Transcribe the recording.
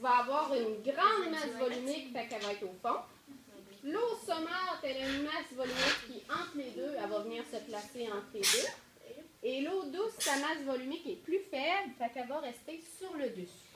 va avoir une grande masse volumique, fait qu'elle va être au fond. L'eau saumâtre, elle a une masse volumique qui, entre les deux, elle va venir se placer entre les deux. Et l'eau douce, sa masse volumique est plus faible, fait qu'elle va rester sur le dessus.